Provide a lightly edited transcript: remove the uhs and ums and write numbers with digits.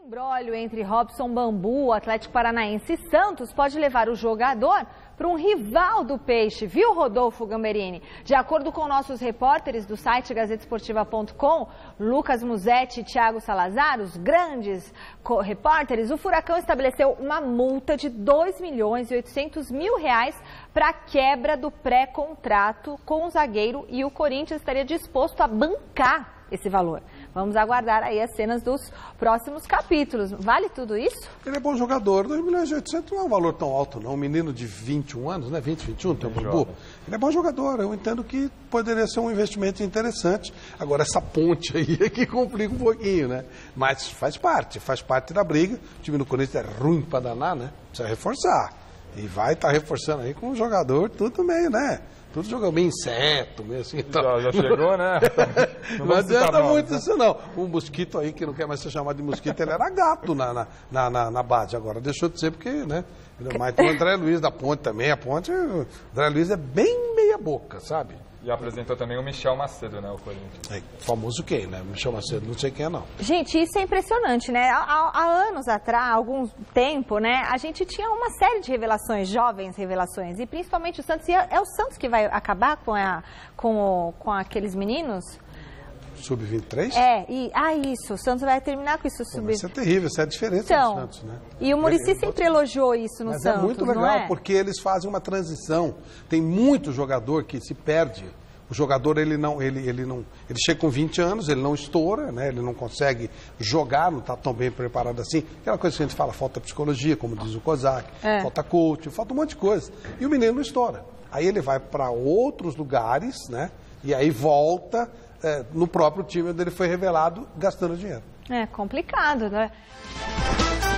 Imbróglio entre Robson Bambu, Atlético Paranaense e Santos pode levar o jogador para um rival do Peixe, viu, Rodolfo Gamberini? De acordo com nossos repórteres do site gazetesportiva.com, Lucas Musetti e Thiago Salazar, os grandes repórteres, o Furacão estabeleceu uma multa de R$2.800.000 para a quebra do pré-contrato com o zagueiro e o Corinthians estaria disposto a bancar esse valor. Vamos aguardar aí as cenas dos próximos capítulos. Vale tudo isso? Ele é bom jogador, R$2.800.000 não é um valor tão alto não. Um menino de 21 anos, né? 20, 21, tem um Bambu. Ele é bom jogador, eu entendo que poderia ser um investimento interessante. Agora, essa ponte aí é que complica um pouquinho, né? Mas faz parte da briga. O time do Corinthians é ruim para danar, né? Precisa reforçar. E vai estar reforçando aí com um jogador, tudo meio, né? Tudo joga bem inseto, meio assim. Então... Já chegou, né? Não adianta muito isso, não. Um mosquito aí, que não quer mais ser chamado de mosquito, ele era gato na base. Agora deixou de ser porque, né? Mas tem o André Luiz da Ponte também. A Ponte, o André Luiz é bem meia boca, sabe? E apresentou também o Michel Macedo, né, o Corinthians. É, famoso quem, né? Michel Macedo, não sei quem é, não. Gente, isso é impressionante, né? Há anos atrás, há algum tempo, né? A gente tinha uma série de revelações, jovens revelações, e principalmente o Santos. E é o Santos que vai acabar com aqueles meninos? Sub-23? Isso, o Santos vai terminar com isso. Isso é terrível, essa é a diferença do Santos, né? E o Muricy sempre elogiou isso no Santos, mas é muito legal, porque eles fazem uma transição. Tem muito jogador que se perde. O jogador, ele chega com 20 anos, ele não estoura, né? Ele não consegue jogar, não está tão bem preparado assim. Aquela coisa que a gente fala, falta psicologia, como diz o Kozak, falta coach, falta um monte de coisa. E o menino não estoura. Aí ele vai para outros lugares, né? E aí volta no próprio time onde ele foi revelado, gastando dinheiro. É complicado, né?